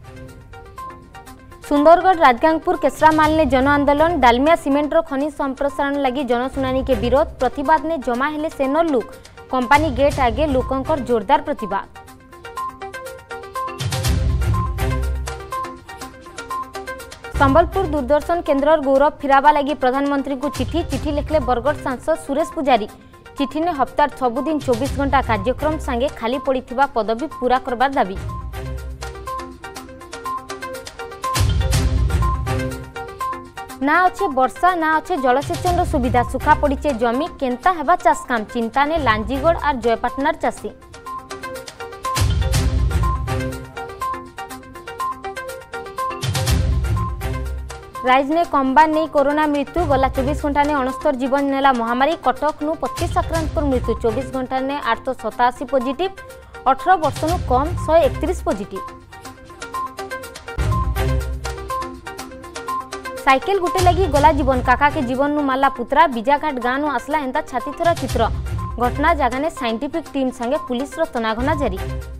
सुंदरगढ़ राजगांगपुर केसरामाल ने जन आंदोलन डालमिया सीमेंट रो खनिज संप्रसारण लगी जनशुनानी के विरोध प्रतिवाद ने जमा हेले सेनर लोक कंपनी गेट आगे लोकंकर जोरदार प्रतिवाद। संबलपुर दूरदर्शन केन्द्र गौरव फिरावा लगी प्रधानमंत्री को चिठी लिखले बरगड़ सांसद सुरेश पुजारी। चिठी ने हफ्तार सबुदिन 24 घंटा कार्यक्रम सांगे खाली पड़िथिबा पदवी पूरा करबार दाबी। ना अच्छे वर्षा ना अच्छे जलसेचन सुविधा सुखा पड़ीचे जमी केन्ता हेबा चाष काम चिंता ने लांजीगढ़ और जयपाटनार चाषी। राइज ने कम्बा नहीं कोरोना मृत्यु गला 24 घंटा ने 69 जीवन नेला महामारी कटक नु 25 आक्रांत मृत्यु 24 घंटा ने 887 पॉजिटिव 18 वर्ष नु कम 131 पॉजिटिव। साइकेल गुटे लगी गला जीवन काका के जीवन नु माला पुत्रा बीजाघाट गाँ नु आसला एंता छाती थरा चित्र घटना जगह ने साइंटिफिक टीम संगे पुलिस रो तनाघना जारी।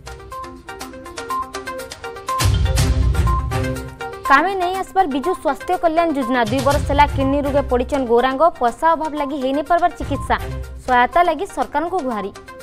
कामे नहीं आसबार बिजु स्वास्थ्य कल्याण योजना 2 वर्ष है किडनी रोगे पड़ीचन गौरांग पैसा अभाव लगी हेनी पारबार चिकित्सा सहायता लगी सरकार को गुहारी।